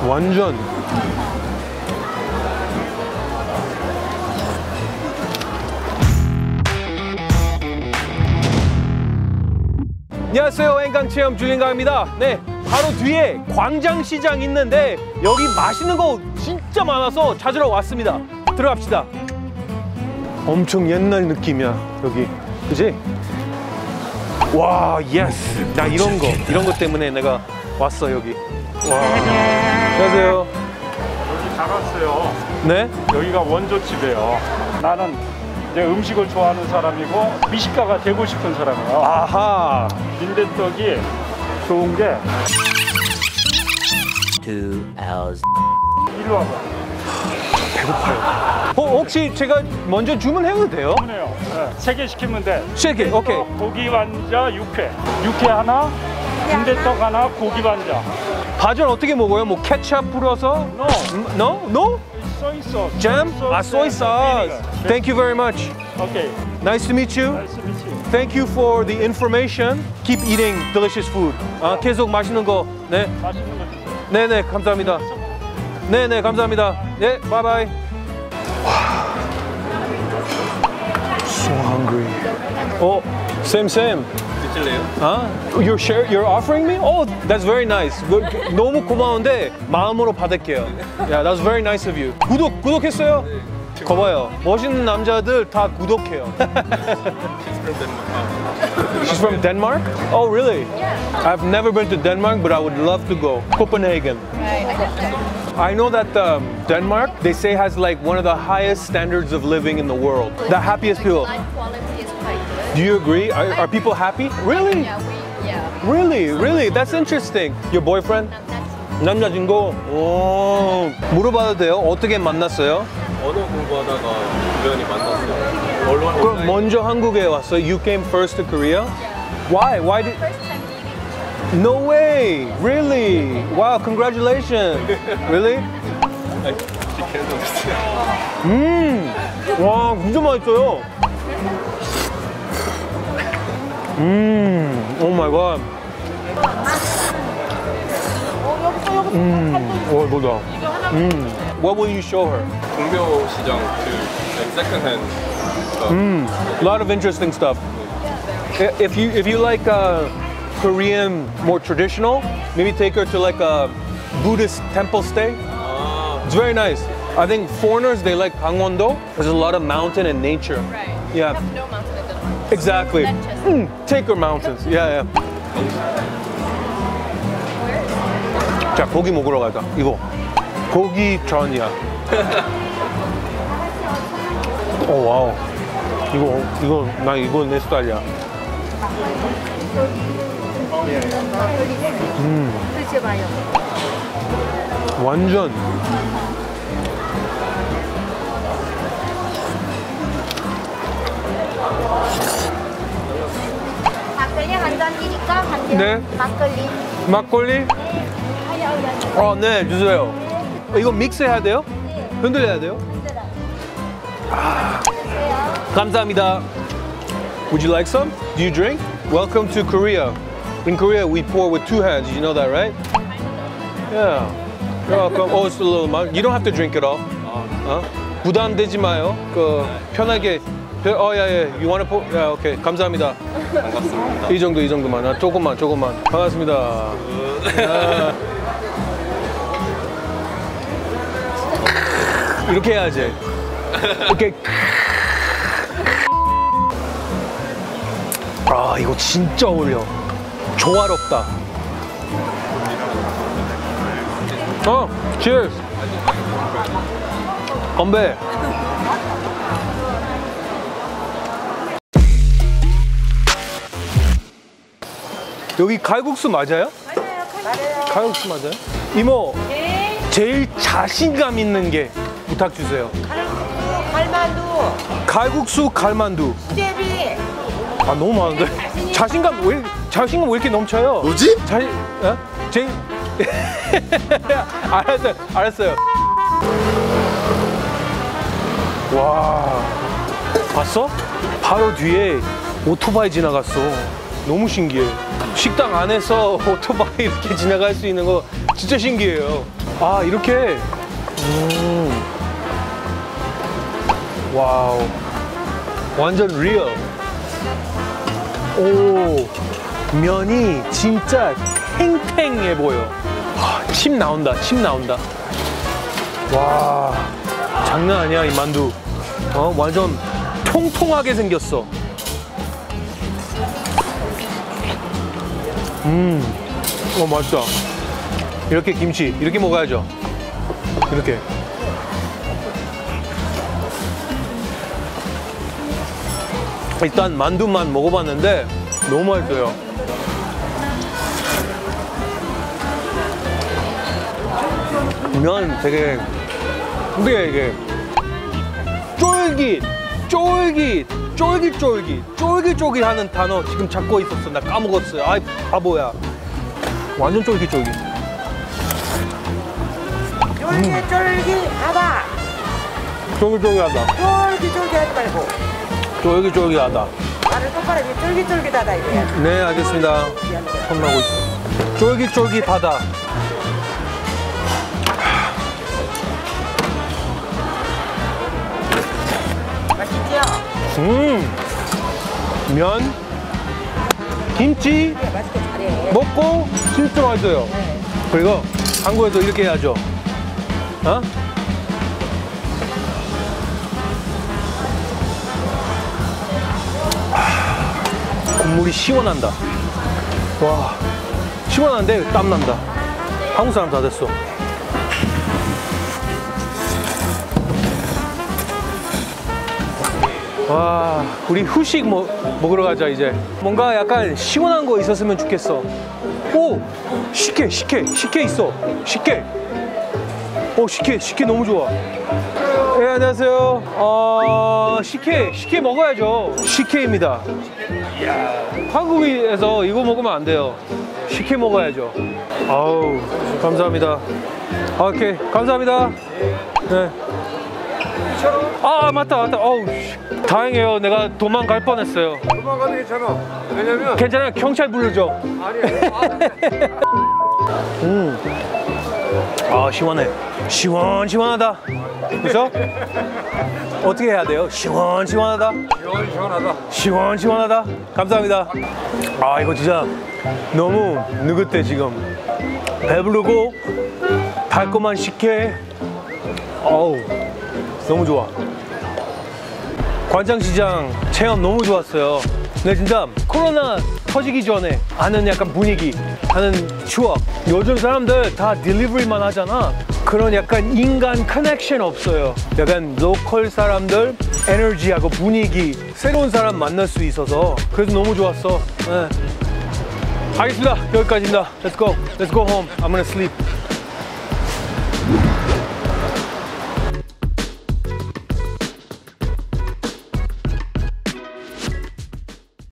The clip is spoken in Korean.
완전. 안녕하세요. 행강체험 줄링가입니다. 네, 바로 뒤에 광장시장 있는데 여기 맛있는 거 진짜 많아서 찾으러 왔습니다. 들어갑시다. 엄청 옛날 느낌이야 여기, 그지? 와, 예스. 나 이런 거 때문에 내가 왔어 여기. 와. 안녕하세요. 여기 잘 왔어요. 네? 여기가 원조집이에요. 나는 이제 음식을 좋아하는 사람이고 미식가가 되고 싶은 사람이에요. 아하. 빈대떡이 좋은 게 2 hours. 일로 와봐. 배고파요. 혹시 제가 먼저 주문해도 돼요? 주문해요. 네, 3개 시키면 돼. 3개, 오케이. 고기 완자 6회. 6회 하나, 빈대떡 하나, 고기 완자. 바전 어떻게 먹어요? 뭐 케첩 뿌려서? No. No? No? 소이 소스. Jam? 아, soy sauce. Thank you very much. 오케이. Nice to meet you. 나이스 미치. Thank you for the information. Keep eating delicious food. 아, 계속 맛있는 거. 네. 맛있는 거 주세요. 네네, 감사합니다. 네네, 감사합니다. 네, 바이바이. So hungry. Oh, same. 드실래요? 아, you're offering me? Oh, that's very nice. 너무 고마운데 마음으로 받을게요. Yeah, that's very nice of you. 구독했어요? 네. 거봐요. 멋있는 남자들 다 구독해요. She's from Denmark? Oh, really? Yeah. I've never been to Denmark, but I would love to go. Copenhagen. Right, I hope so. I know that Denmark, they say, has like one of the highest standards of living in the world. The happiest people. Life quality is quite good. Do you agree? Are people happy? Really? Yeah. Really? That's interesting. Your boyfriend? 남자친구? 오, 물어봐도 돼요? 어떻게 만났어요? 언어 공부하다가 우연히 만났어요. 그럼 먼저 한국에 왔어요? You came first to Korea? Why? Why did? First time meeting. No way! Really? Wow! Congratulations! Really? 와, 진짜 맛있어요. Oh my god. 뭐다? What will you show her? 동묘 시장 그 second hand stuff. A lot of interesting stuff. If you like Korean, more traditional, maybe take her to like a Buddhist temple stay. It's very nice. I think foreigners, they like Gangwon-do. There's a lot of mountain and nature. Right. Yeah. We have no mountain in Denmark. Exactly. Manchester. Take her mountains. Yeah. 자, 고기 먹으러 가자. 이거 고기 전이야. 오, 와우. 이거 내 스타일이야. 드셔봐요. 완전. 막걸리 한 잔 드릴까? 한 잔? 네. 막걸리. 막걸리? 네, 주세요. 이거 믹스해야 돼요? 네. 흔들려야 돼요? 감사합니다. Would you like some? Do you drink? Welcome to Korea. In Korea, we pour with 2 hands. You know that, right? Yeah. You're welcome. Oh, it's a little amount. You don't have to drink it all. 부담되지 마요. 편하게. yeah. You want to pour? Yeah, okay. 감사합니다. 반갑습니다. 이 정도만. 조금만. 반갑습니다. 이렇게 해야지. 이렇게. 아, 이거 진짜 어울려. 조화롭다. cheers. 건배. 여기 칼국수 맞아요? 맞아요. 칼국수 맞아요? 이모, 제일 자신감 있는 게 부탁 주세요. 갈만두. 칼국수, 갈만두. 수제비. 아, 너무 많은데? 자신감 왜 이렇게 넘쳐요? 뭐지? 제일 알았어요. 와, 봤어? 바로 뒤에 오토바이 지나갔어. 너무 신기해. 식당 안에서 오토바이 이렇게 지나갈 수 있는 거 진짜 신기해요. 아, 이렇게. 와우. 완전 리얼. 오, 면이 진짜 탱탱해 보여. 침 나온다, 침 나온다. 와, 장난 아니야, 이 만두. 완전 통통하게 생겼어. 맛있다. 이렇게 김치, 이렇게 먹어야죠. 이렇게. 일단 만두만 먹어봤는데 너무 맛있어요. 면 되게 이게 쫄깃쫄깃하는 단어 지금 찾고 있었어. 나 까먹었어요. 아이 바보야. 완전 쫄깃쫄깃. 쫄깃쫄깃하다. 쫄깃쫄깃하다. 쫄깃쫄깃하지 말고. 쫄깃쫄깃하다. 말을 똑바로 해. 쫄깃쫄깃하다 이거야. 네, 알겠습니다. 혼나고 있어. 쫄깃쫄깃하다. 맛있죠? 면, 김치 그래, 맛있게 잘해. 먹고 진짜 맛있어요. 그리고 한국에서 이렇게 해야죠. 어? 국물이 시원한다. 와, 시원한데 땀난다. 한국 사람 다 됐어. 와, 우리 후식 먹으러 가자 이제. 뭔가 약간 시원한 거 있었으면 좋겠어. 오, 식혜 있어. 식혜 너무 좋아. 네, 안녕하세요. 식혜 먹어야죠. 식혜입니다. 한국에서 이거 먹으면 안 돼요. 식혜 먹어야죠. 아우, 감사합니다. 오케이, 감사합니다. 네. 아, 맞다. 어우, 다행이에요. 내가 도망갈 뻔했어요. 도망가도 괜찮아. 왜냐면 괜찮아요. 경찰 부르죠. 아니야. 아, 시원해. 시원하다. 그죠? 어떻게 해야 돼요? 시원하다. 시원하다. 감사합니다. 아, 이거 진짜 너무 느긋해 지금. 배부르고 달콤한 식혜. 어우, 너무 좋아. 관장시장 체험 너무 좋았어요. 근데 진짜 코로나 터지기 전에 아는 약간 분위기, 하는 추억. 요즘 사람들 다 딜리버리만 하잖아. 그런 약간 인간 커넥션 없어요. 약간 로컬 사람들 에너지하고 분위기, 새로운 사람 만날 수 있어서 그래서 너무 좋았어. 네. 알겠습니다. 여기까지입니다. Let's go home. I'm gonna sleep.